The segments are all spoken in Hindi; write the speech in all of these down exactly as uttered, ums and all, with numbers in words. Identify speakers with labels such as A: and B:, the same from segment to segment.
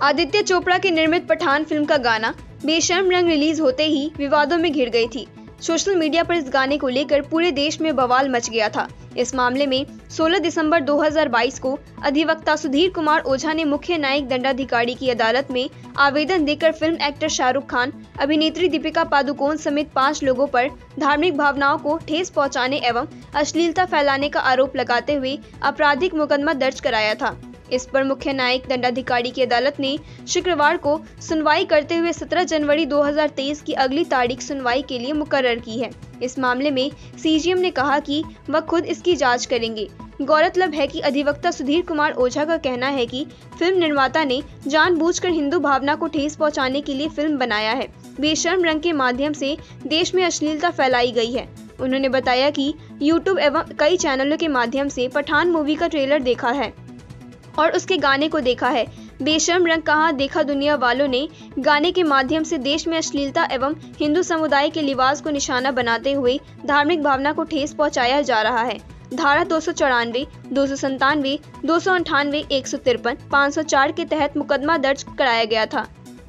A: आदित्य चोपड़ा की निर्मित पठान फिल्म का गाना बेशर्म रंग रिलीज होते ही विवादों में घिर गई थी। सोशल मीडिया पर इस गाने को लेकर पूरे देश में बवाल मच गया था। इस मामले में सोलह दिसंबर दो हज़ार बाईस को अधिवक्ता सुधीर कुमार ओझा ने मुख्य न्यायिक दंडाधिकारी की अदालत में आवेदन देकर फिल्म एक्टर शाहरुख खान, अभिनेत्री दीपिका पादुकोण समेत पाँच लोगों पर धार्मिक भावनाओं को ठेस पहुंचाने एवं अश्लीलता फैलाने का आरोप लगाते हुए आपराधिक मुकदमा दर्ज कराया था। इस पर मुख्य न्यायिक दंडाधिकारी की अदालत ने शुक्रवार को सुनवाई करते हुए सत्रह जनवरी दो हज़ार तेईस की अगली तारीख सुनवाई के लिए मुकर्रर की है। इस मामले में सीजीएम ने कहा कि वह खुद इसकी जांच करेंगे। गौरतलब है कि अधिवक्ता सुधीर कुमार ओझा का कहना है कि फिल्म निर्माता ने जानबूझकर हिंदू भावना को ठेस पहुंचाने के लिए फिल्म बनाया है। बेशर्म रंग के माध्यम से देश में अश्लीलता फैलाई गई है। उन्होंने बताया कि यूट्यूब एवं कई चैनलों के माध्यम से पठान मूवी का ट्रेलर देखा है और उसके गाने को देखा है। बेशर्म रंग कहाँ देखा दुनिया वालों ने गाने के माध्यम से देश में अश्लीलता एवं हिंदू समुदाय के लिबास को निशाना बनाते हुए धार्मिक भावना को ठेस पहुंचाया जा रहा है। धारा दो सौ चौरानवे, दो सौ संतानवे, दो सौ अंठानवे, एक सौ तिरपन, पाँच सौ चार के तहत मुकदमा दर्ज कराया गया था।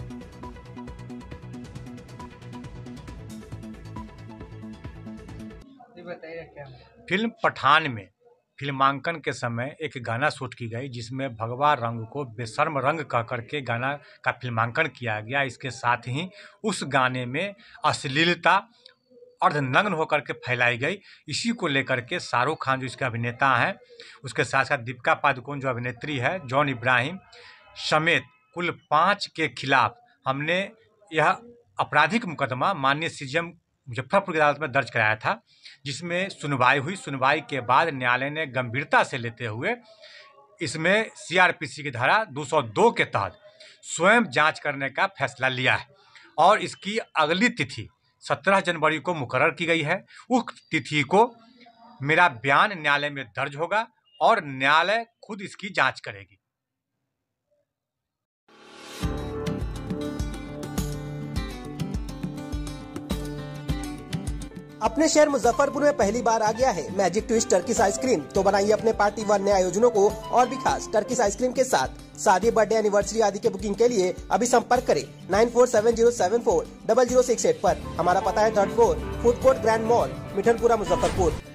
B: फिल्म पठान में फिल्मांकन के समय एक गाना शूट की गई जिसमें भगवा रंग को बेशर्म रंग कह करके गाना का फिल्मांकन किया गया। इसके साथ ही उस गाने में अश्लीलता अर्धनग्न होकर के फैलाई गई। इसी को लेकर के शाहरुख खान जो इसके अभिनेता हैं, उसके साथ साथ दीपिका पादुकोण जो अभिनेत्री है, जॉन इब्राहिम समेत कुल पाँच के खिलाफ हमने यह आपराधिक मुकदमा माननीय सीजीएम मुजफ्फरपुर की अदालत में दर्ज कराया था, जिसमें सुनवाई हुई। सुनवाई के बाद न्यायालय ने गंभीरता से लेते हुए इसमें सीआरपीसी की धारा दो सौ दो के तहत स्वयं जांच करने का फैसला लिया है और इसकी अगली तिथि सत्रह जनवरी को मुकर्रर की गई है। उस तिथि को मेरा बयान न्यायालय में दर्ज होगा और न्यायालय खुद इसकी जांच करेगी।
C: अपने शहर मुजफ्फरपुर में पहली बार आ गया है मैजिक ट्विस्ट टर्किश आइसक्रीम, तो बनाइए अपने पार्टी व नए आयोजनों को और भी खास टर्किश आइसक्रीम के साथ। शादी, बर्थडे, एनिवर्सरी आदि के बुकिंग के लिए अभी संपर्क करें nine four seven zero seven four double zero six eight पर। हमारा पता है third floor, food court, grand mall, Mithanpura, Muzaffarpur.